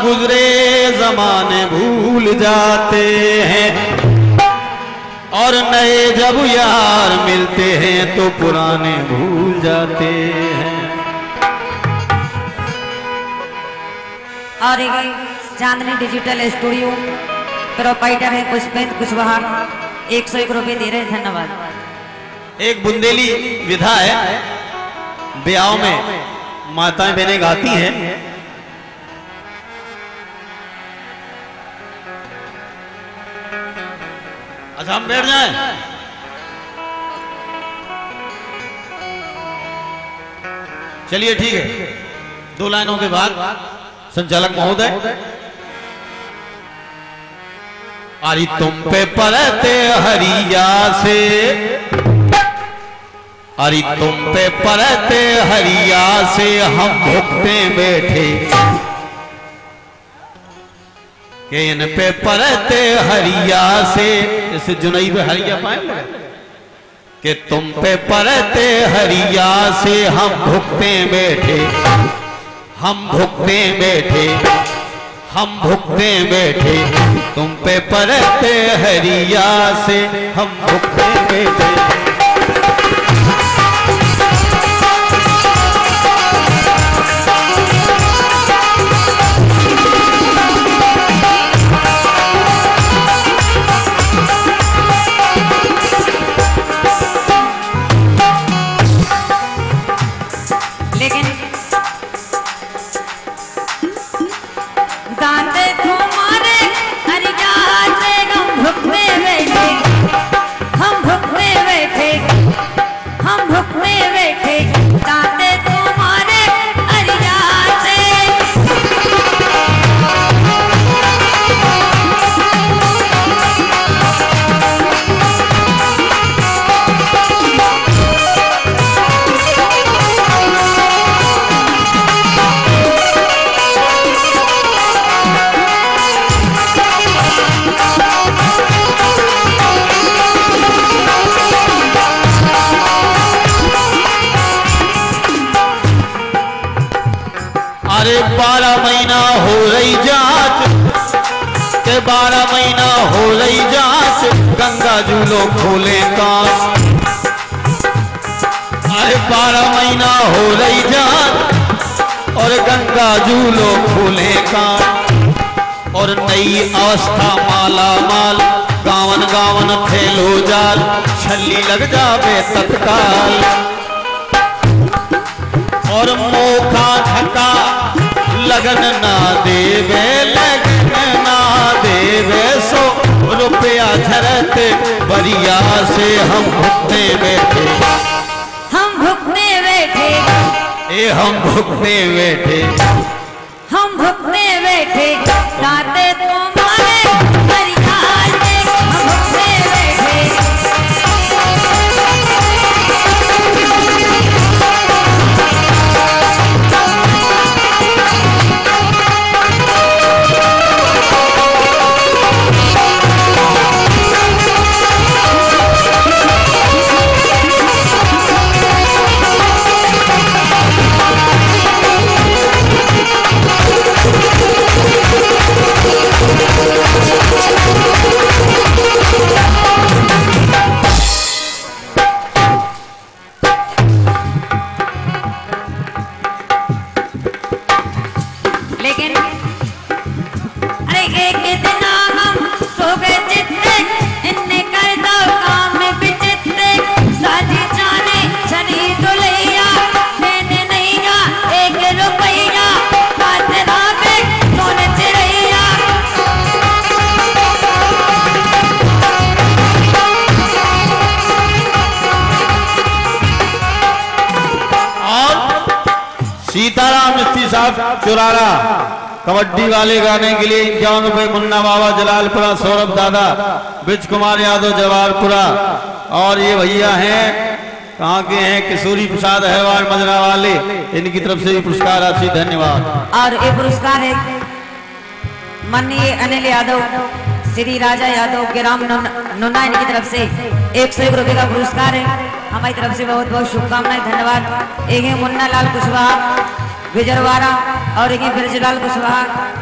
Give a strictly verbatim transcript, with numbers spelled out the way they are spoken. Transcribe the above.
गुजरे जमाने भूल जाते हैं और नए जब यार मिलते हैं तो पुराने भूल जाते हैं। और एक चांदनी डिजिटल स्टूडियो प्रोपाइटर है पुष्पेंद्र कुशवाहा, एक सौ एक रुपये दे रहे हैं, धन्यवाद। एक बुंदेली विधा है, ब्याह में माताएं बहनें गाती हैं, अच्छा हम बैठ जाएं। चलिए ठीक है, दो लाइनों के बाद संचालक महोदय। अरे तुम पे परते हरिया से, अरे तुम पे परते हरिया से हम भुगते बैठे, कि इन पे परते हरिया से, इस जुनई पे हरिया पाएंगे, कि तुम पे परते हरिया से हम भुगते बैठे, हम भुगते बैठे, हम भुगते बैठे, तुम पे परते हरिया से हम भुगते बैठे। अरे बारह महीना हो रही जांच, के बारह महीना हो रही जांच, गंगा जूलो खोले कांच। अरे बारह महीना हो रही जांच और गंगा जूलो खोले कांच, और नई अवस्था माला माल, गावन गावन खेलो जाल, छल्ली लग जावे तत्काल, और मोखा धक्का लगन ना देवे, लगन ना देवे, सो रुपया झरते बरिया से हम भुगते बैठे, हम भुगते बैठे, ए हम भुगते बैठे, हम भुगते बैठे, गाते तुम्हारे बरिया से हम भुगते बैठे। सीताराम मिस्त्री साहब चुरारा कबड्डी वाले गाने के लिए इक्यावन रुपए, मुन्ना बाबा जलालपुरा, सौरभ दादा, ब्रिज कुमार यादव जवालपुरा, और ये भैया हैं कहाँ के हैं, किशोरी प्रसाद हैवार मजरा वाले, इनकी तरफ से भी पुरस्कार राशि, धन्यवाद। और ये पुरस्कार है माननीय अनिल यादव, श्री राजा यादव, ग्राम नोना, इनकी तरफ से एक सौ एक रुपये का पुरस्कार है, हमारी तरफ से बहुत बहुत शुभकामनाएं, धन्यवाद। एक है मुन्ना लाल कुशवाहा विजयवाड़ा और एक है ब्रजलाल कुशवाहा